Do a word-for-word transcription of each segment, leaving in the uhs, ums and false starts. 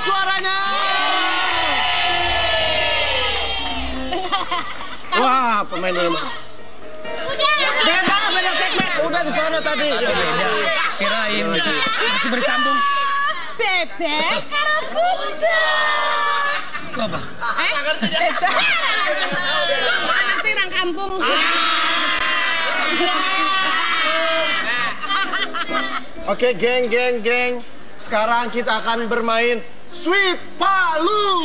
suaranya? Wah, pemain dari mana? Beda, beda segmen. Udah di sana tadi. Kirain masih bersambung. Bebek karo kuda. Itu apa? Eh? Ngerti orang kampung. Oke, geng, geng, geng. Sekarang kita akan bermain Sweet Palu.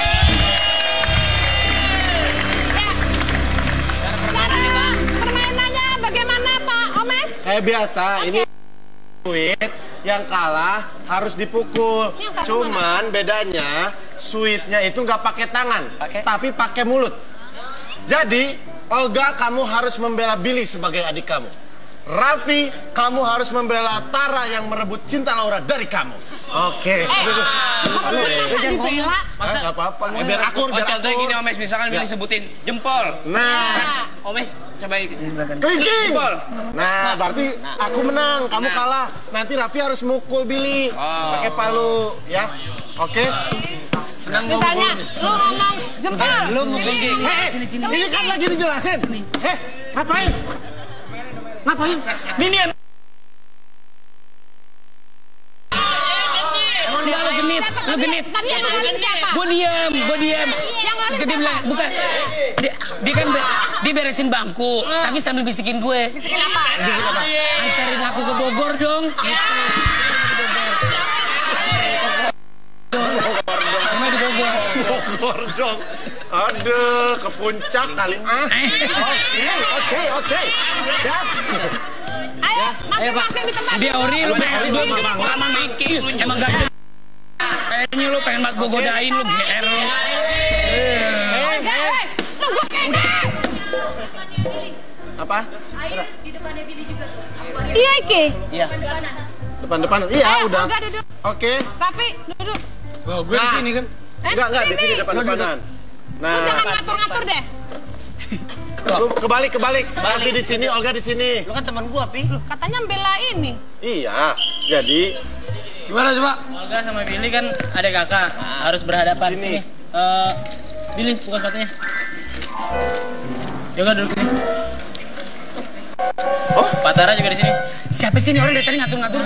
Permainannya bagaimana Pak Omes? Kayak biasa, ini sweet yang kalah harus dipukul. Cuman bedanya sweetnya itu nggak pakai tangan, Pake? tapi pakai mulut. Jadi Olga, kamu harus membela Billy sebagai adik kamu. Raffi, kamu harus membela Tara yang merebut cinta Laura dari kamu. Oke. Eh, merebut masa dibela? Masa nggak apa-apa, biar akur, biar contohnya akur. gini Omes, misalkan Billy sebutin jempol. Nah, Omes coba kelingking. jempol. Nah, berarti aku menang, kamu kalah. Nanti Raffi harus mukul Billy pakai palu, ya. Oke. Senang Misalnya, lu ngomong jempol. Lu kelingking. Hei, ini kan lagi dijelasin. Heh, ngapain? Ngapain? Ini yang Enggak, lu genit, lu genit. Tadi yang ngalin siapa? Gue diem, gue diem. Yang ngalin Dia siapa? bilang, bukan. Dia, dia kan be- dia beresin bangku, tapi sambil bisikin gue. Bisikin apa? Anterin aku ke Bogor dong. Rumah di Bogor. Bogor dong. Aduh, ke puncak kali. Ah. Oke, oke, oke. Ya. Ayo, masing-masing di tempat. Dia ori, lu pengen Ori, lu Bang, Bang, Bang. sama Miki, lu emang gak kayaknya lu pengen banget gue godain lu G R lu. Hei, hei, lu gue kena. Apa? Ayo di depannya Billy juga tuh. Iya, Iki. Iya. Depan-depan. Iya, Ayo, udah. Olga duduk. Oke. Raffi, duduk. Oh, gue di sini kan. Eh, Enggak, enggak di sini depan-depanan. Lu Nah, jangan ngatur-ngatur deh. lu kebalik, kebalik. Raffi di sini, Olga di sini. Lu kan teman gua, Pi. Katanya bela ini. Iya. Jadi, Gimana coba? Olga sama Billy kan ada kakak, harus berhadapan. Sini. Eh, Billy buka sepatunya. Yoga duduk sini. oh, Pak Tara juga di sini. Siapa sih ini orang dari tadi ngatur-ngatur?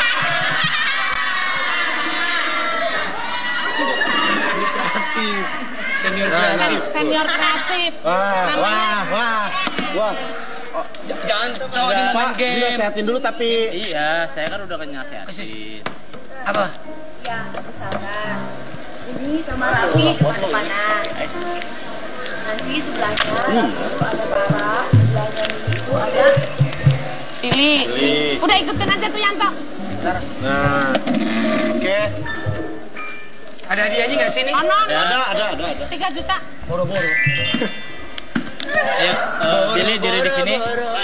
Senior Nah, nah. Senior kreatif. Wah, wah, wah. Wah. Jangan tahu di Pak, main game. dinasehatin dulu tapi Iya, saya kan udah nasihatin. Apa? Ya, misalkan ini sama Raffi depan-depanan. Nanti sebelahnya itu ada Bara, sebelahnya itu ada Billy. Billy. Udah ikutin aja tuh Yanto. Nah. Oke. Ada hadiahnya nggak sih ini? Oh, no, no. Ada, ada, ada, ada. tiga juta. Boro-boro. Ayo, eh, Billy diri di sini.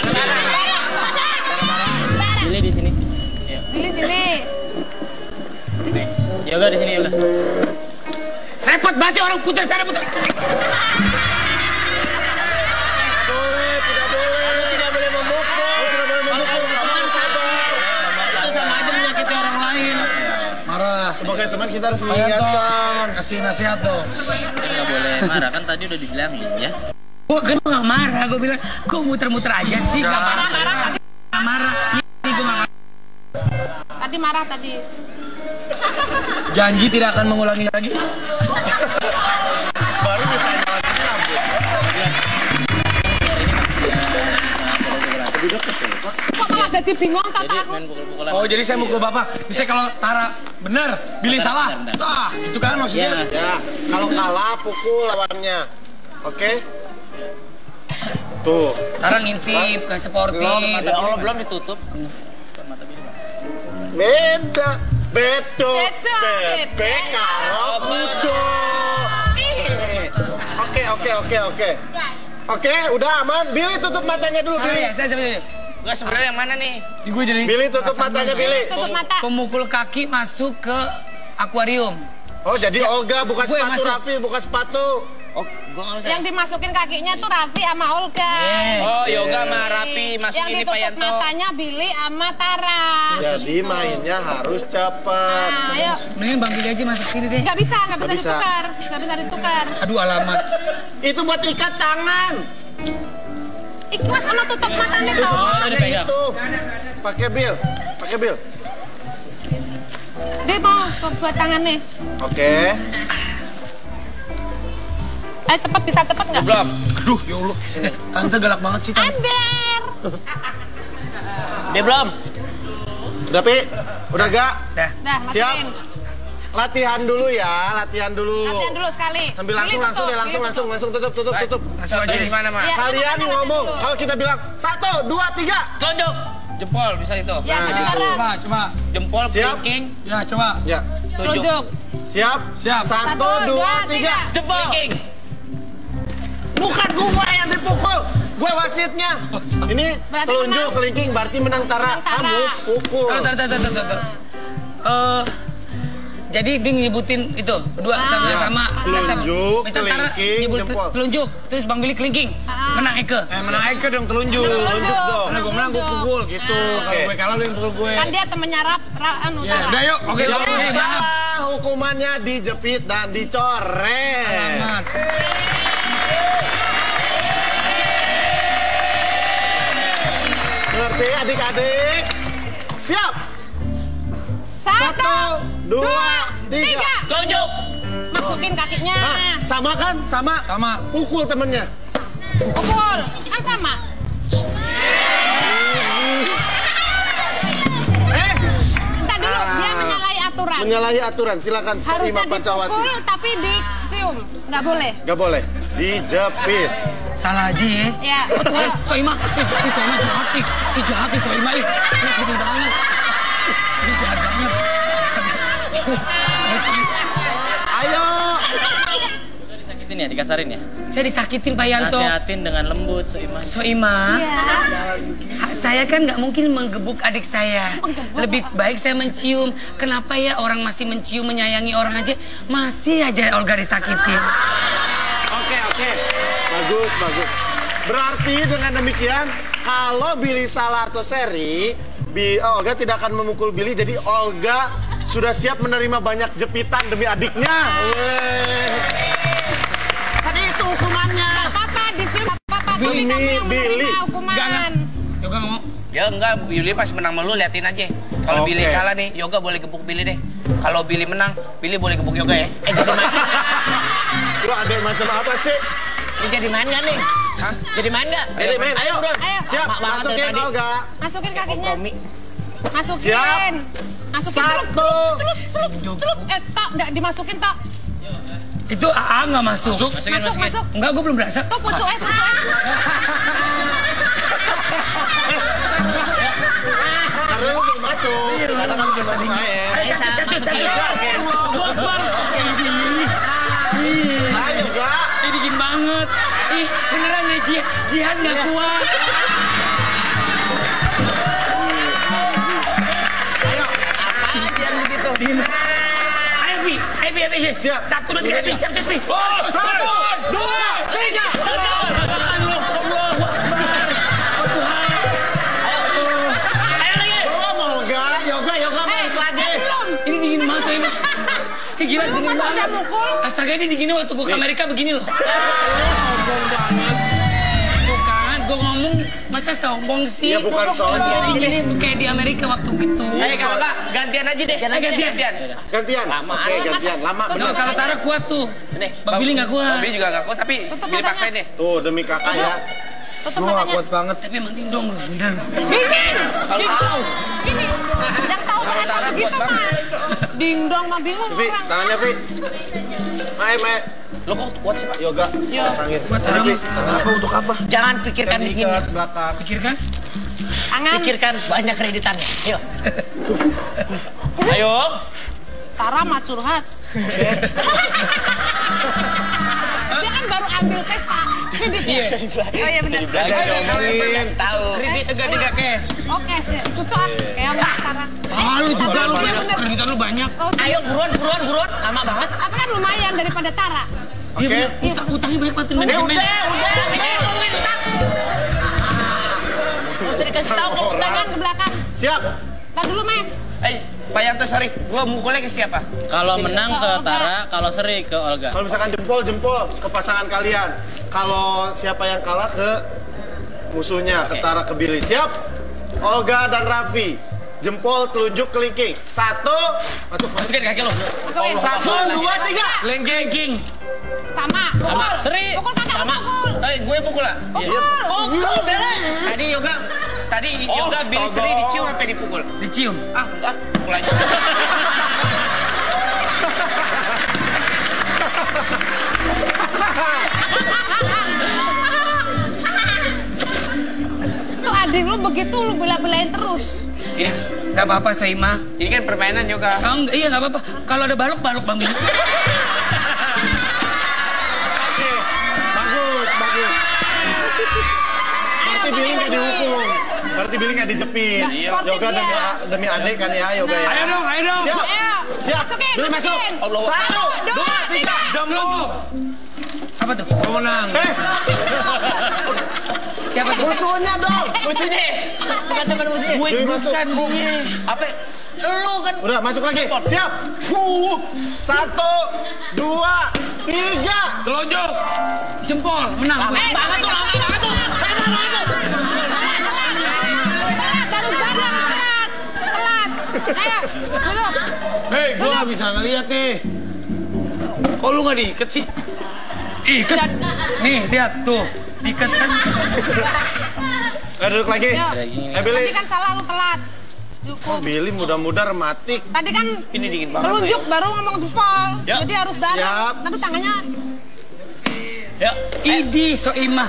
Billy di sini. Ayo. Billy sini. Nih, Yoga di sini, Yoga. Repot banget sih orang putar sana putar. Boleh, tidak boleh. Tidak boleh memukul. Oh, tidak boleh memukul. Kamu sabar. Itu sama aja menyakiti orang lain. Marah. Sebagai teman kita harus mengingatkan. Kasih nasihat dong. Kan nggak boleh marah, kan tadi udah dibilangin ya. Gue kan nggak marah, gue bilang, gue muter-muter aja sih, nggak marah-marah, nggak marah. Ini gue nggak. Tadi marah tadi. Janji tidak akan mengulangi lagi. Baru ditanya lagi rambut. Lebih dekat ya, Pak. Kok malah jadi bingung kata Jadi aku. main pukul-pukulan. Oh, jadi saya mukul bapak. Misalnya kalau Tara benar, Billy Bentar, salah. bentar, bentar. Ah, itu kan maksudnya. Iya. Ya, kalau kalah pukul lawannya. Oke? Tuh. Tara ngintip, ke sportif. Ya Allah, belum ditutup. Beda. Bedo. Bedo, Bebek bebek. karo kudo. Eh. Oke, oke, oke, oke. Oke, udah aman. Billy tutup matanya dulu, Ah, Billy. ya, saya coba jadi. Enggak, sebenarnya yang mana nih? Gue jadi. Billy tutup matanya, Billy. Tutup mata. Pemukul kaki masuk ke akuarium. Oh, jadi Olga buka Gue yang sepatu, masuk. Raffi buka sepatu. Oh, gua nggak usah. Yang dimasukin kakinya tuh Raffi sama Olga. Oh, Yoga sama Rapi Yang masukin di ditutup Payanto. matanya Billy sama Tara. Jadi mainnya harus cepat. Nah, ayo. Mending Bang Billy aja masuk sini deh. Nggak bisa, nggak bisa Nggak bisa. ditukar. Nggak bisa ditukar. Aduh alamat. Itu buat ikat tangan. Ikhlas sama tutup matanya Itu toh. matanya dipegang. itu. Pakai bil, pakai bil. Dia mau tuh buat tangannya. Oke. Eh cepet, bisa cepet nggak? Belum. Aduh ya Allah. Tante galak banget sih tante. Ember. Dia belum. Udah Pi? Udah gak? Dah. Dah, Siap. masukin. Latihan dulu ya, latihan dulu. Latihan dulu sekali. Sambil langsung, Billy langsung tutup, deh, langsung, Billy langsung, tutup. langsung tutup, tutup, tutup. Langsung aja. Di mana, Ma? Iya. Kalian makanya ngomong, latihan dulu. kalau kita bilang satu, dua, tiga. Tunjuk. Jempol bisa itu. Ya, Nah, sekarang. gitu. Coba, coba. Jempol Siap. blinking. Ya coba. Ya, Tunjuk. Tunjuk. siap? Siap. Satu, Satu, dua, dua, tiga. tiga. Jempol. Blinking. Bukan gua yang dipukul, gue wasitnya. Ini Berarti telunjuk, menang. kelingking, berarti menang Tara. Menang Tara. Kamu pukul. Tar, tar, tar, tar, tar, tar. Eh, jadi dia nyebutin itu berdua Ah. sama-sama. Telunjuk, Misal Tara kelingking, nyebut jempol. telunjuk, terus Bang Billy kelingking. Ah. Menang Eke. Eh, menang Eke dong telunjuk. Telunjuk dong. Karena gue menang gue pukul gitu. Kalau Oke. gue kalah lu yang pukul gue. Kan dia temennya Rap, Rap, anu, Ya, Tara. udah yuk. Oke, Yang oke. salah hukumannya dijepit dan dicoret. Alamat. Ngerti adik-adik? Siap? Satu, dua, tiga. tiga. Tunjuk. Masukin kakinya. Nah, sama kan? Sama? Sama. Pukul temennya. Pukul. Kan sama. Eh, Entar dulu, dia menyalahi aturan. menyalahi aturan. Silakan Harusnya Soimah Pancawati. dipukul tapi dicium. Nggak boleh. Gak boleh. Dijepit. Salah aja ya. Ya, Eh, betul. Soimah, eh, eh, Soimah jahat nih. Ih, jahat nih Soimah, ih. Ini sedih banget. Ini jahat banget. Ayo. Disakitin ya, dikasarin ya. Saya disakitin Pak Yanto. Nasihatin dengan lembut, Soimah. Soimah, Ya. ha- saya kan nggak mungkin menggebuk adik saya. Lebih baik saya mencium. Kenapa ya orang masih mencium, menyayangi orang aja, masih aja Olga disakitin. Oke, oke. Bagus, bagus. Berarti dengan demikian, kalau Billy salah atau seri, Bi Olga tidak akan memukul Billy. Jadi Olga sudah siap menerima banyak jepitan demi adiknya. Weh. Kan itu hukumannya. Apa-apa, dicium apa-apa. Tapi Billy, kamu yang Billy. menerima Enggak, hukuman. enggak. Yoga nggak mau. Ya enggak, Billy pas menang melu liatin aja. Kalau Oke. Billy kalah nih, Yoga boleh gebuk Billy deh. Kalau Billy menang, Billy boleh gebuk Yoga ya. Eh, jadi main. Bro, ada macam apa sih? Ini jadi main nggak nih? Hah? Jadi main nggak? Jadi main, ayo. bro. Ayo. Siap, Lama banget masukin dari tadi. Olga. Masukin kakinya. Kompromi. Masukin. Siap. Masukin. Satu. Celup, celup, celup. Eh, Tok, nggak dimasukin, Tok. Itu A A nggak masuk. Masukin, Masuk, masukin. masuk. Enggak, gue belum berasa. Tuh, pucuk, eh, pucuk, eh. Karena lu belum masuk. Karena kan belum masuk air. Ayo, Sa, masukin. Ayo, Ga. Ini dingin banget. Ih, beneran ya Ji- Jihan nggak kuat. Ayo. Apa aja yang begitu? Ayo Pi, ayo Pi, ayo Pi. Siap. Satu, dua, tiga, Pi. Cepet, Pi. Satu, dua, tiga. Belum, Olga. Yoga, Yoga balik lagi. Belum. Ini dingin banget Soimah. Ih, gila dingin Masa banget. dia mukul? Astaga, ini dinginnya waktu gue ke Amerika begini loh. Sombong banget. Tuh kan, gue ngomong masa sombong sih. Ya, bukan sombong. Maksudnya dinginnya kayak di Amerika waktu gitu. Eh, kalau enggak, gantian aja deh. Gantian. Gantian. Gantian. Oke, gantian. Lama, Bener, bener. kalau Tara kuat tuh. Nih, Bang Billy nggak kuat. Bang Billy juga nggak kuat, tapi Tutup Billy matanya. paksain deh. Tuh, demi kakak ya. Tutup Gue gak matanya. kuat banget. Tapi emang dingdong loh, bener loh. Dingin. Kalau tahu. Gini, yang tahu Kalau bahasa Tara begitu kuat mah. Ding dong mah bingung Vi, orang. tangannya Vi. Mae, Mae. Lo kok kuat sih, Pak? Yoga, pasangin. Buat Tara Vi, mah. tangannya. Apa untuk apa? Jangan pikirkan Yang dingin. diikat belakang. Pikirkan. Tangan. Pikirkan banyak kreditannya. Yuk. Ayo. Tara mah curhat. Dia kan baru ambil tes, Pak. Kreditnya. Oh iya benar. Jangan diomongin. Tahu. Kredit enggak tiga cash. Oke, sih. Cucok ah. Kayak sama Tara. Ah, lu juga lu Banyak. banyak. Kreditan lu banyak. Oh, Ayo buruan, buruan, buruan. lama banget. Tapi kan lumayan daripada Tara. Oke. Iya, utang, utangnya banyak banget manajemen. Udah, udah, udah, ngomongin utang. Mesti dikasih tahu kok utangan Ke belakang. Siap. Ntar dulu, Mas. Eh, Pak Yanto, sorry. Gua mukulnya ke siapa? Kalau menang ke Tara, kalau seri ke Olga. Kalau misalkan jempol-jempol ke pasangan kalian. Kalau siapa yang kalah ke musuhnya, ke Tara, ke Billy. Siap? Olga dan Raffi. Jempol, telunjuk, kelingking. Satu, masuk, masuk. Masukin kaki lo. Masukin. Satu, dua, tiga. Lengking king. Sama. Pukul. Seri. Pukul kakak, Sama. pukul. Eh, gue pukul lah. Pukul. Pukul, Bele. Tadi Yoga, tadi Yoga Billy astaga. seri dicium sampai dipukul. Dicium. Ah, ah, pukul aja. Tuh adik lu begitu lu bela-belain terus. Iya, nggak apa-apa Soimah. Ini kan permainan Yoga. Oh, enggak, iya nggak apa-apa. Kalau ada balok, balok Bang Billy. Oke, bagus, bagus. Berarti Billy nggak dihukum. Berarti Billy nggak dijepit. Nggak, sportif Yoga dia. demi, demi adik kan ya, Yoga ya. Ayo dong, ayo dong. Siap, Ayo. siap. Masukin, Billy masuk. masukin. Satu, dua, tiga. Jomlo. Apa tuh? Pemenang. Eh, Siapa tuh? musuhnya dong, musuhnya. Bukan teman musuhnya. Gue bukan Apa? Lu kan. Udah masuk lagi. Siap. Fuh. Satu, dua, tiga. Telunjuk. Jempol, menang. Eh, banget tuh, lama banget tuh. Lama banget tuh. Telat, harus badang, telat. Telat. Ayo, dulu. Hei, gua nggak bisa ngeliat nih. Kok lu nggak diikat sih? Ikat. Nih, lihat tuh. Ikat kan. Eh, duduk lagi. Yuk. Eh, Billy. Tadi kan salah lu telat. Cukup. Billy mudah-mudah rematik. Tadi kan Ini dingin banget. telunjuk baru ngomong jempol. Ya. Jadi harus bareng. Siap. Tapi tangannya Ya. Idi Soimah.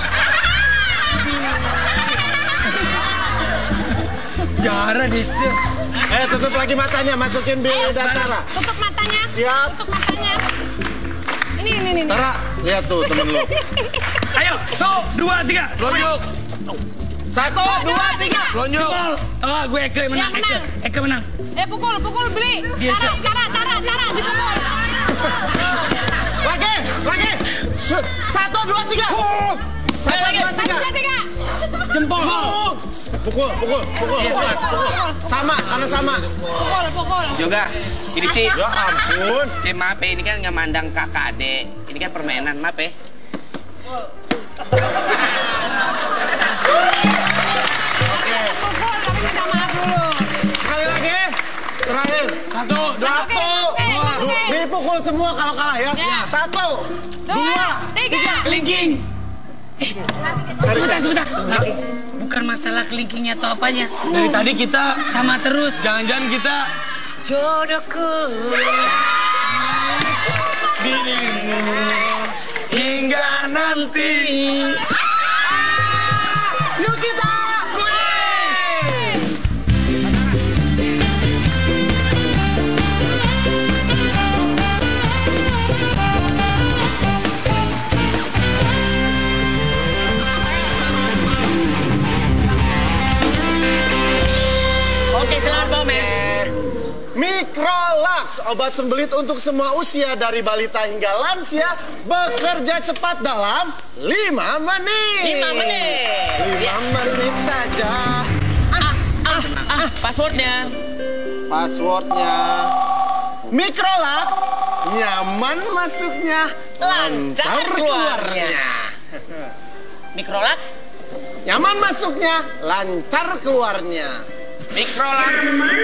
Jara desa. Eh, tutup lagi matanya. Masukin Billy dan Tara. tutup matanya. Siap. Tutup matanya. Ini, ini, ini. Tara, lihat tuh temen lu. Ayo, so, dua, tiga. Telunjuk. Satu, dua, tiga. Telunjuk. Oh, gue Eke menang. Yang menang. Eke, Eke menang. Eh, pukul, pukul, beli. Biasa. Tara, Tara, Tara, Tara, dipukul. Lagi, lagi. Shoot. Satu, dua, tiga. Satu, dua, Satu, tiga. dua, tiga. Jempol. Pukul, pukul, pukul, pukul, pukul. Sama, karena sama. Pukul, pukul. Yoga, ini sih. Ya ampun. Eh, maaf ya, ini kan nggak mandang kakak adik. Ini kan permainan, maaf ya. Oke, Pukul, tapi minta maaf dulu. sekali lagi. Terakhir. Satu. Satu. Masukin, Dua. masukin. Dipukul semua kalau kalah ya. Ya. Satu. Dua, tiga. Kelingking. Serius. Sebentar, sebentar. Bukan masalah kelingkingnya atau apanya. Dari tadi kita Sama terus. jangan-jangan kita Jodohku. dirimu hingga nanti. Yuk kita. Oke, selamat Bomes. Microlux, obat sembelit untuk semua usia dari balita hingga lansia, bekerja cepat dalam lima menit. Lima menit. lima menit saja. Ah, passwordnya. Passwordnya Microlux, nyaman masuknya, lancar keluarnya. Microlax, Nyaman masuknya, lancar keluarnya. Microlax.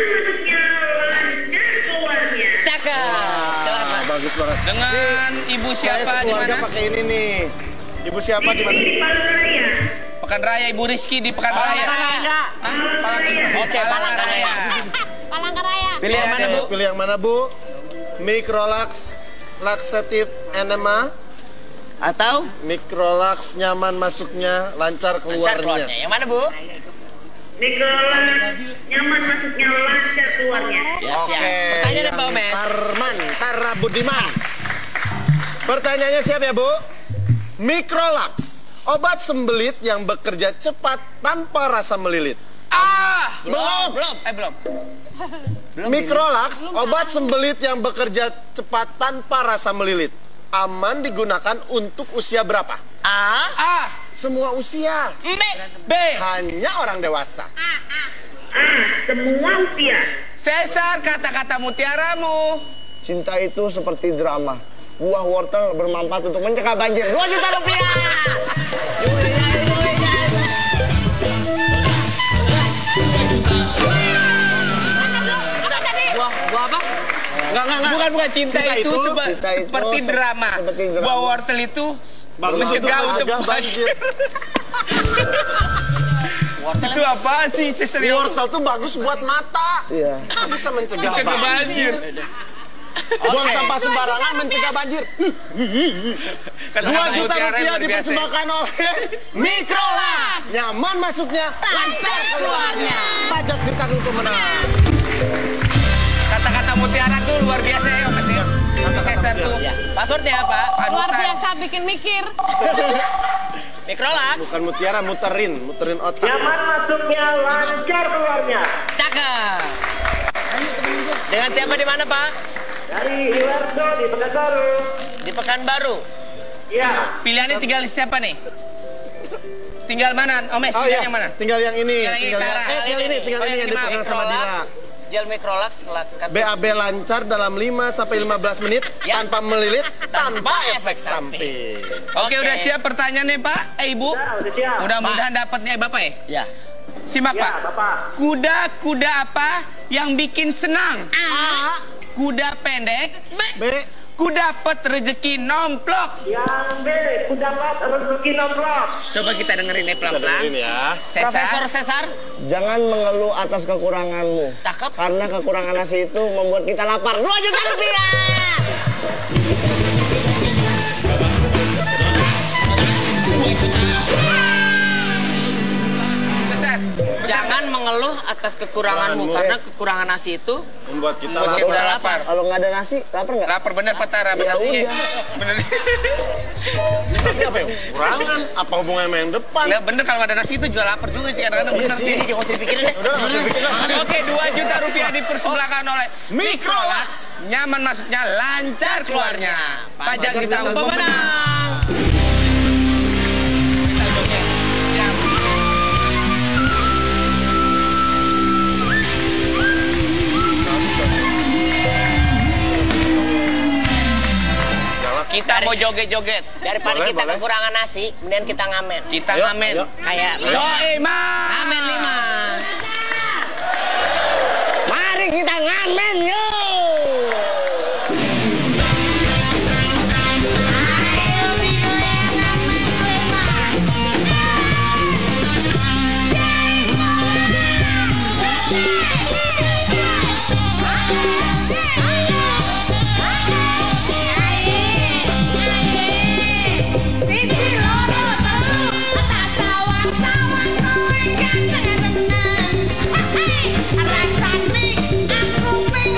Cakep. Ah, bagus banget. Dengan ibu Saya siapa di sekeluarga mana? pakai ini nih. Ibu siapa di mana? Pekan Raya, Ibu Rizky di Pekan Raya. Hah? Oke, Palangkaraya. Palangkaraya. Pilih yang mana, Oke. Bu? Pilih yang mana, Bu? Microlux laxative enema Atau Microlux nyaman masuknya, lancar lancar keluarnya. keluarnya. Yang mana, Bu? Microlux nyaman masuknya, lancar keluarnya. Ya, Oke. siap. Pertanyaan dari yang Bomes. Tarman, Tara Budiman. Pertanyaannya siap ya, Bu? Microlux, obat sembelit yang bekerja cepat tanpa rasa melilit. Ah, Belum. Belum. eh belum. Mikrolax, obat sembelit yang bekerja cepat tanpa rasa melilit. Aman digunakan untuk usia berapa? A. A. Semua usia. B. B. Hanya orang dewasa. A. Semua usia. Cesar, kata-kata mutiaramu. Cinta itu seperti drama. Buah wortel bermanfaat untuk mencegah banjir. Dua juta rupiah. Buah, buah apa? Enggak, enggak, enggak. Bukan, bukan. Cinta, Cinta itu, itu- seba- cinta itu seperti se- drama. seperti drama. Buah wortel itu Bagus untuk mencegah untuk mencegah banjir. Itu apaan sih, Cesar? Wortel tuh bagus buat mata. Iya. Bisa mencegah Mencegah banjir. banjir. Buang Oke. sampah sembarangan mencegah banjir. Dua juta rupiah dipersembahkan oleh Mikrolax. Nyaman masuknya, lancar keluarnya. Pajak ditanggung pemenang. Kata-kata mutiara tuh luar biasa ya, Mas ya. Kata-kata Cesar tuh. mutiara. Passwordnya apa? Luar Panutan. biasa bikin mikir. Mikrolax. Bukan mutiara, muterin, muterin otak. Nyaman masuknya, lancar keluarnya. Cakep. Dengan siapa di mana, Pak? Dari Iwardo di Pekanbaru. Di Pekanbaru. Ya. Pilihannya tinggal siapa nih? Tinggal mana? Omes, Oh pilihan iya, yang mana? tinggal yang ini. Tinggal yang ini, Tinggal Tara. yang, eh, tinggal ini, tinggal Oh, ini yang ini mah dipegang sama Dila. Gel Mikrolax. B A B lancar dalam lima sampai lima belas menit Ya. tanpa melilit, Tanpa tanpa efek efek samping. Oke, udah siap pertanyaannya, Pak? Eh, Ibu? Ya, udah siap. Mudah-mudahan dapatnya Bapak ya? Ya. Simak, Ya, Pak. Bapak. Kuda-kuda apa yang bikin senang? A. Kuda pendek. B. B. Kuda dapat rezeki nomplok. Yang B, ku dapat rezeki nomplok. Coba kita dengerin nih Kita pelan-pelan. dengerin ya. Profesor Cesar. Jangan mengeluh atas kekuranganmu. Cakep. Karena kekurangan nasi itu membuat kita lapar. Dua juta rupiah. Cesar. Jangan mengeluh atas kekuranganmu Kekuranganmu. karena kekurangan nasi itu Membuat kita Membuat lapar. kita lapar. Kalau nggak ada nasi, lapar nggak? Lapar bener Pak Tara. Ya Bener. Iya. udah. Bener. Tapi apa ya? Kurangan? Apa hubungannya sama yang depan? Nah, bener kalau ada nasi itu juga lapar juga sih kadang-kadang. Iya Bener. sih. Jadi jangan usah dipikirin deh. Udah, nggak usah dipikirin lah. Oke, dua juta rupiah dipersembahkan oleh Mikrolax. Nyaman maksudnya lancar keluarnya. Pajak ditanggung pemenang. Kita joget. Siap. Kita mau joget-joget. daripada Boleh, kita boleh. kekurangan nasi, kemudian kita ngamen. Kita Ayo, ngamen. ayo. Kayak Soeman. ngamen lima. Mari kita ngamen yuk. Siti loro telu tak sawang-sawang kowe ganteng tenan. Hei, rasane aku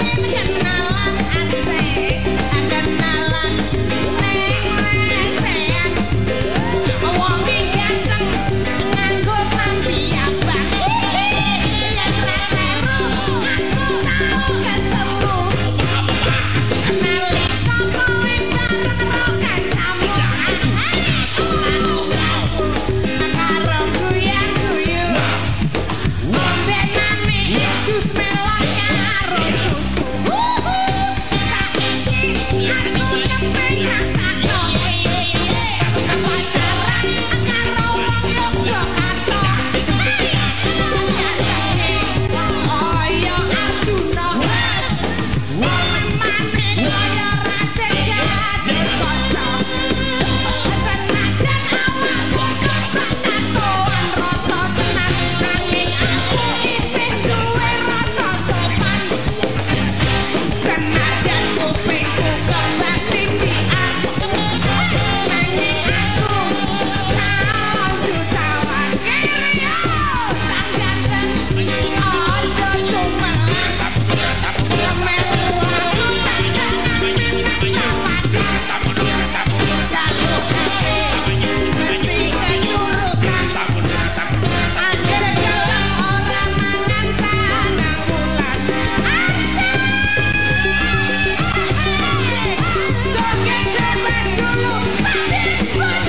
dulu. Pasti